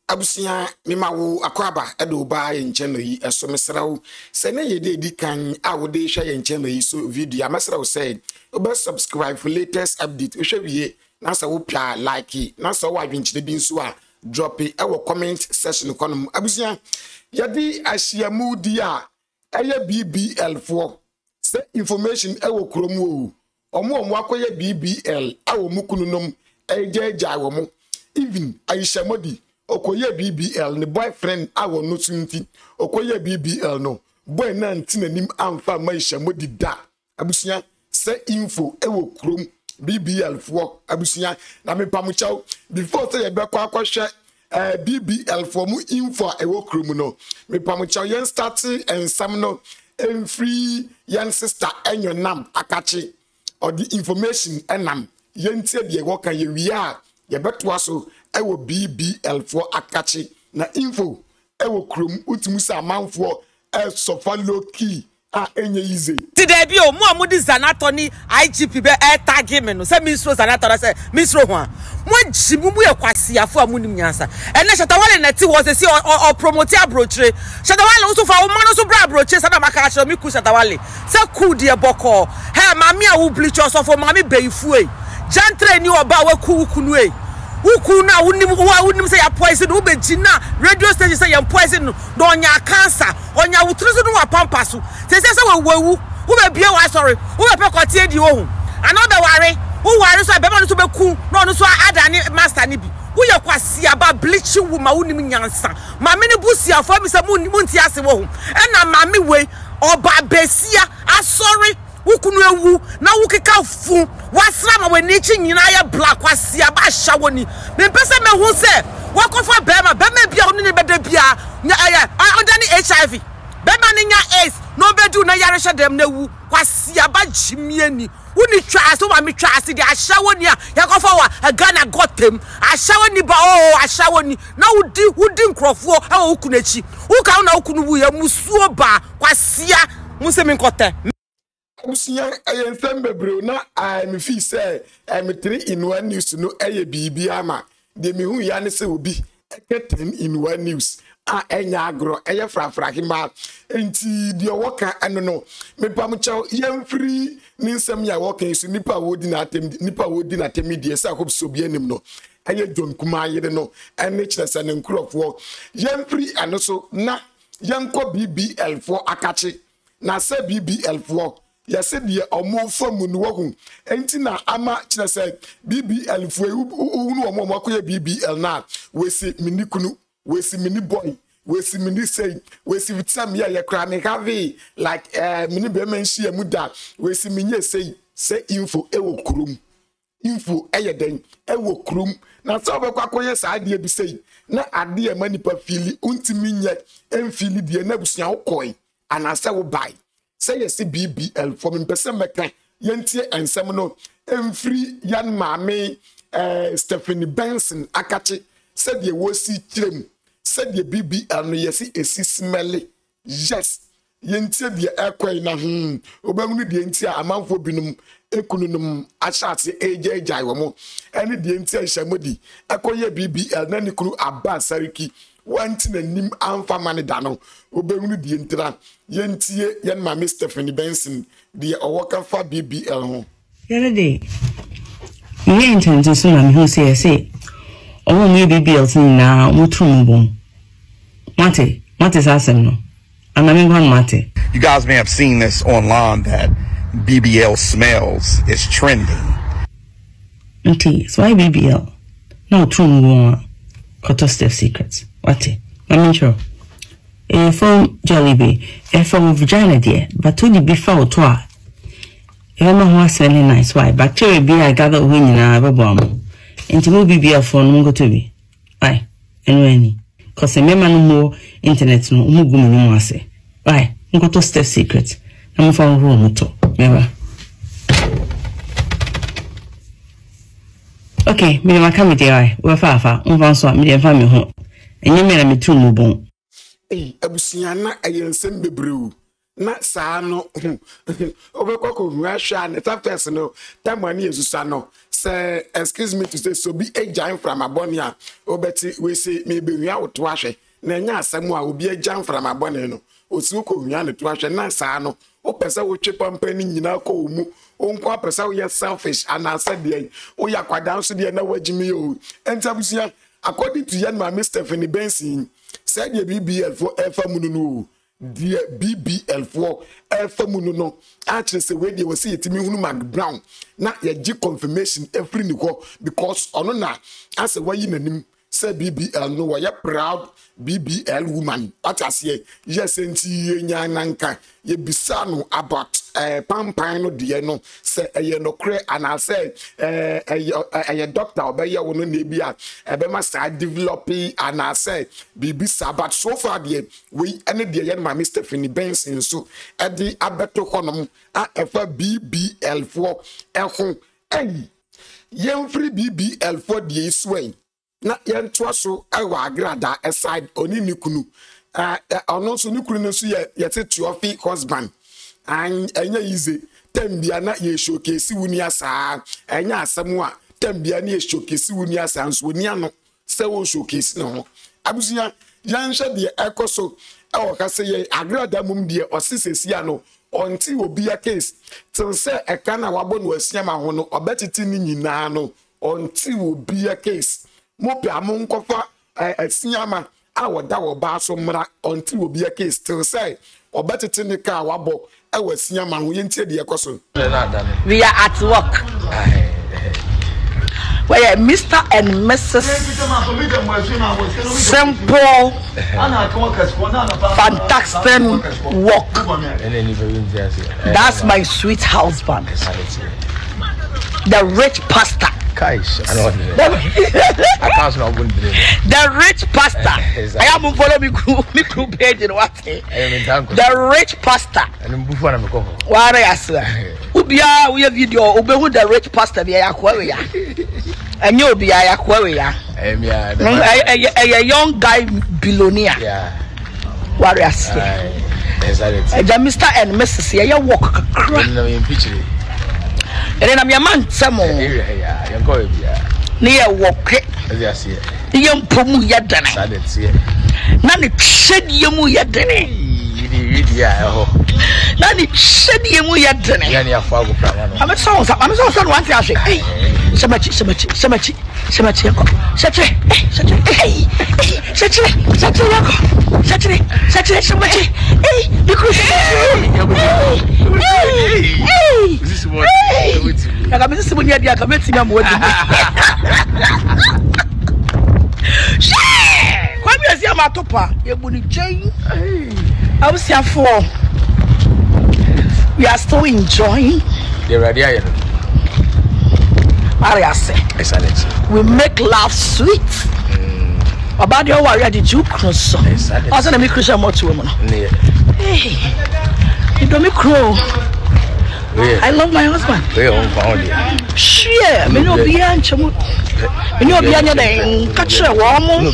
Abusia mimawo Ɛka Aba edo ba ye ncheno yi eso mesrawo se ne ye de kan a wo de hwe ye ncheno yi so video amesrawo say oba subscribe for latest update hwe wie na sa wo pia like na sa wo adwenchire bi nso a drop e wo comment section kono abusia ye di ahyiamu di a eye BBL fo se information e wo kromu omo akoye BBL a wo mukununom ejeja wo mo even aishamodi okoye BBL ne boyfriend awo no tunti okoye BBL no boy na ntinanim amfa maishamodi da abusia se info ewo krom BBL fo abusia na me pamuchaw before say be kwa kwahwe BBL fo mu info ewo krom no me pamuchaw yen start ensam no free yan sister enyonam akachi or the information enam yentie de wo kan ye wi a ye betwa so ewo BBL for akachi na info ewo krom utumusa manfo sofa low key enye easy today bi o mu amudi zanato ni IGP be tag me no say ministro zanato na say ministro ho mo jimu ye kwasiafo amunim nyansa ene Shatawale neti wo say o promote abrochire Shatawale wo so fa wo mano so bra abrochire sada maka achiro mi ku Shatawale say ku de boko he mami a wo bleach so for mami beifu e jantre ni oba we ku kunu e ukuna unim say ya poison ube jina radio station say ya poison no onya cancer onya wutrusu no wa pampasu say we ube bia wa sorry ube pe kotie di ohun another worry so be ma no so be ku no so adani master ni bi wo ye kwasi aba bleaching wo ma unim nyansa ma me ne busia fo mi say munti ase wo hu e na ma me we oba besia asori ukunu ewu na wukeka fu wasra ma weni chi nyina ya black kwasia ba hya woni me pese me hu se wakofa bema bia oni ne beda bia under ni HIV bema ni nya AIDS no bedu na yare hye dem na wu kwasia ba jimie ni woni twa so ma me twa ase de ahya woni a yakofa wa Ghana gotem ahya woni ba ahya woni na wudi nkrofo e ukunu echi uka na ukunu wu ya musuo ba kwasia muse me nkote abusia ensem bebre na me fi say me 3-in-1 news no BBL ama de me hu ya ne se obi 10-in-1 news enya agro frafra hima enti de woka eno no me pamuchaw yem free ni nsem ya woka isu nipa wodi na atem die se akobso bi anim no John kuma yede no ene kyerese ne nkrofo yem free ano so na yenko BBL fo akachi na se BBL fo yase de omo famu no wo enti na ama kire se BBL fu unu omo akoye BBL na wesi minikunu wesi mini boy wesi mini say wesi vitam ya kra me have like mini be menshi amuda wesi minye say info ewo krum info eyeden ewo krum na so be kwakoye sa ade bi say na ade e manipa fili untimi nye emfili de na busia wo koi anase wo bai say yes BBL for me person meka yentie ensem no emfiri yan maame Stephanie Benson akachi said ye wosi kirem said ye BBL no yes esi smelly yes yentie de ekoi na obamunu de yentie amanfo binum ekununum achate ejejai wo mo ene de yentie hyiamodi ekoye BBL na nikuru aba sariki wanti na nim amfa mane da no obehunu die ntra yentie yen ma Mr. Stephanie Benson de owoka fa BBL ho yere de ye intend so na me hu say owo me BBL tin na mutrum bom mate sasem no aname gwan mate. You guys may have seen this online that BBL smells is trending. Okay, so why BBL no trum Koto Step Secrets. What? I'm sure. From Jollibee, from vagina dear, but to the before toi. You know what's really nice. Why? Bacteria be I gather win in our bomb. And to move BBL for no go to be. Why? And when? Cause a member no more internet no mugum no more say. Why? Koto Step Secrets. I'm from room to. Never. Okay, me ma come there. We fa so me dey fa me ho. Enye me na me tru mu bon. Abusia na ayensem bebrew. na saa no obekọ ko hua hwa ne tapes no tamani esusa no say excuse me to say so be agyan from abone a obeti we say me be hua woto ahwe na nya asem a obi agyan from abone no osi ko hua ne to ahwe na saa no opese wo twe pampa ni nyina ko mu onko apese wo ye selfish and asa de wo ya kwadan so de na wagimi o entabusia according to yan ma Stephanie Benson said the BBL for efamunu no the BBL for efamunu no actually say we dey we see etimi hunu Mark Brown na ye gi confirmation every niko because ono na as wayi nanim say BBL no we proud BBL woman what as ye yes enti nya nanka ye bisa no about pampan no de no say ye no kre and I say doctor obeye wo no na bia ebe ma start developing and I say bibisa but so far the we any de ye ma Stephanie Benson so e di abeto honom a efa BBL for ehun yen free BBL for the sway na yen twaso ewa agrada aside oni nikunu ono so nikunu no so ye tete husband and enya easy tambia na ye showcase wuni asa enya asem a tambia na ye showcase wuni asa nso ni ano se wo showcase no abusia yansha de ekoso e wo ka se ye agrada mum de osisesi ano onti obi a case till say eka na wabo no asiama ho no obetiti ni nyina no onti obi a case mo pe amonkofa asiama a woda wo ba so mra onti obi a case till say obetiti ni ka wabo e wasiama ho yentie de ekoso we are at work. Where Mr. and Mrs. Simple, fantastic work. That's my sweet husband, the rich pastor. The rich pastor. I am follow me crew page in what? The rich pastor. What I say? Ubia we video. Ube the rich pastor be akwawe. And you be akwawe. A young guy billionaire. Yeah. What I say? Mr. and Mrs. You walk. And then I'm your man, Samo. Near walk. Young Pomu Yadane. Nani shed Yamu Yadane. Nani shed Yamu Yadane. I'm a son, one thing. Hey, Samachi, we are still enjoying. We make love sweet. About your warrior, did you cross? I said, I'm Christian more to women. Hey, you don't make crow. I love my husband. Sure, me no be anchamo. Me no be anything. Catch a warm.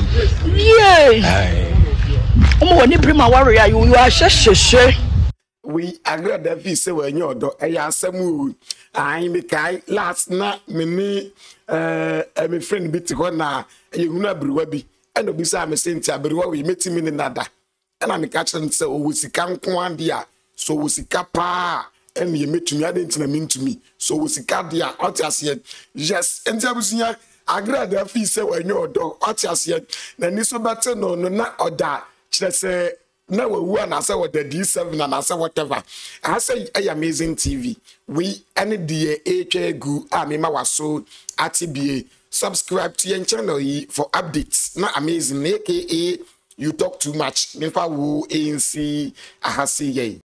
Yeah. When you bring my warrior, you are shy. We agree that we say when you're do a samu. I me kai last na me my friend bit na you na brewa bi and obisa me sentia brewa we meet me nada. And I me catch and say o sika nko dia so o sika pa and you meet me adentina mean to me so o sika dia otiase yes entabusia agree that we say when you're do otiase na ni so better no na oda kire say na we and I say what the D7 and I say whatever. I say amazing TV. We any day HA me was so ATBA. Subscribe to your channel for updates. Na amazing aka you talk too much. Me fa wo ANC ahasi ye.